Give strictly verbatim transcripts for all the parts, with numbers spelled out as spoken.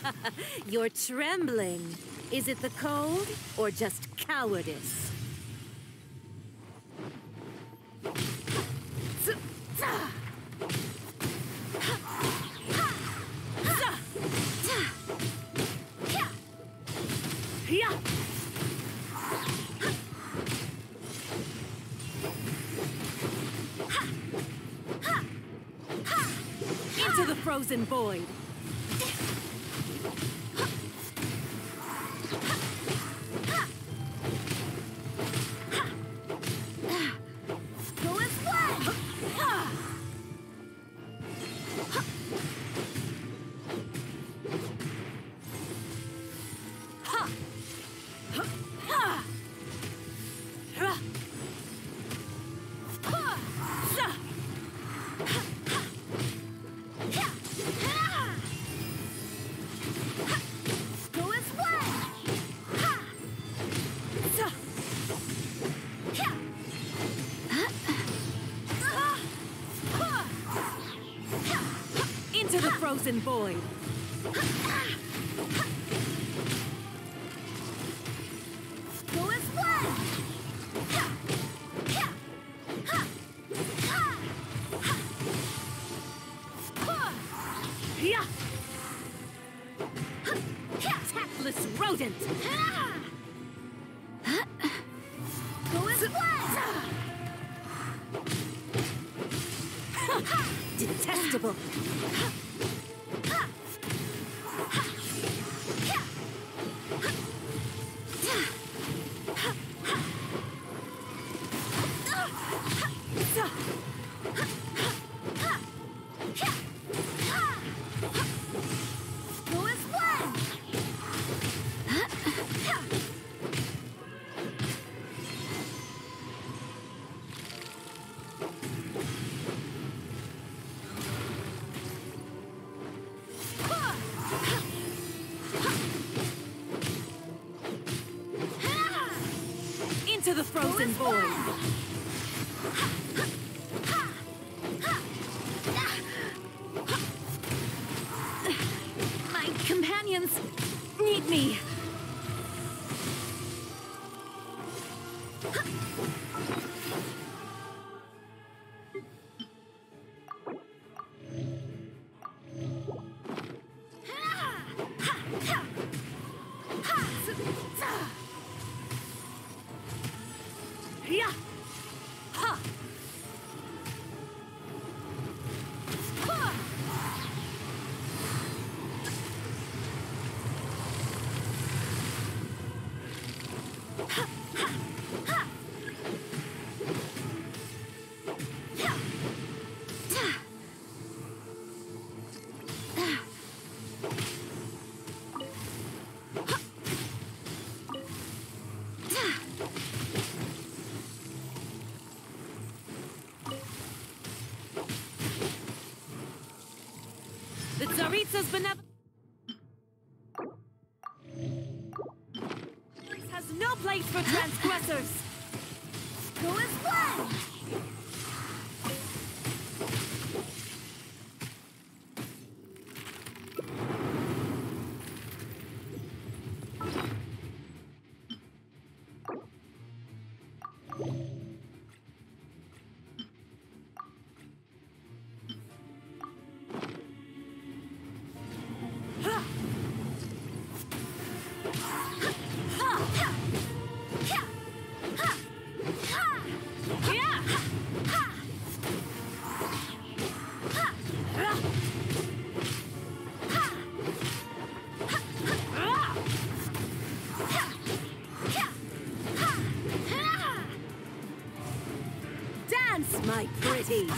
You're trembling. Is it the cold or just cowardice? Into the frozen void. Into the frozen void. Go as one. Tactless rodent. Go as one. Detestable. Into the frozen void. My companions need me. Yeah. Ha. Ha. Ha. Ha. The Tsaritsa's benevolence has no place for transgressors. Go as one. Dance, my pretties!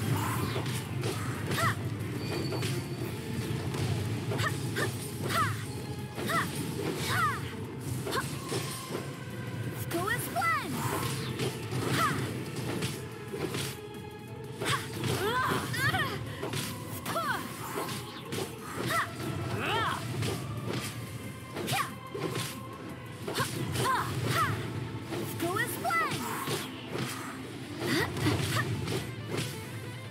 Go as one! Go as one!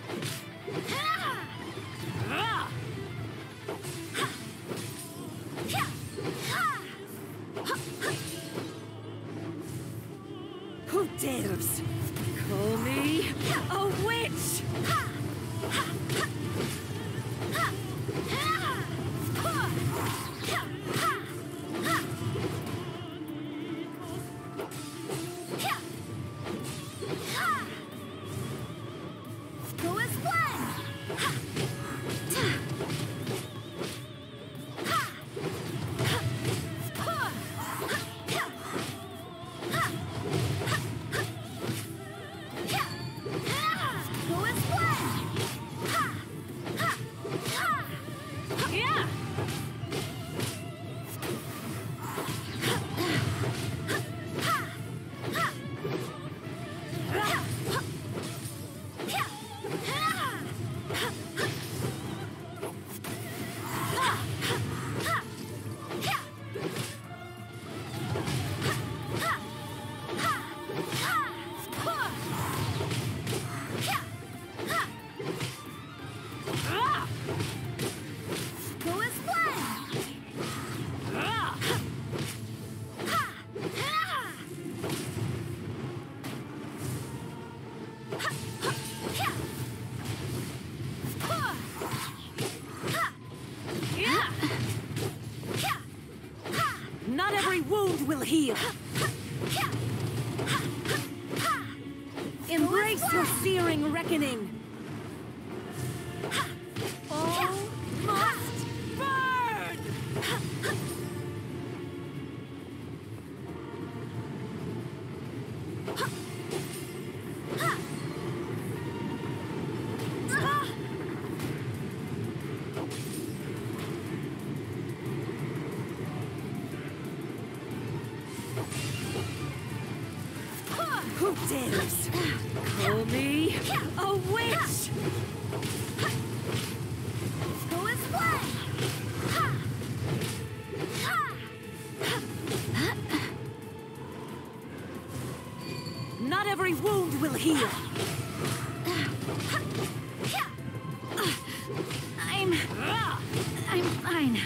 wound will heal. Embrace your searing reckoning. All must burn! Who dares call me a witch? Go and play! Not every wound will heal. I'm... I'm fine.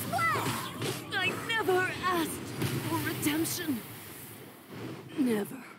I never asked for redemption. Never.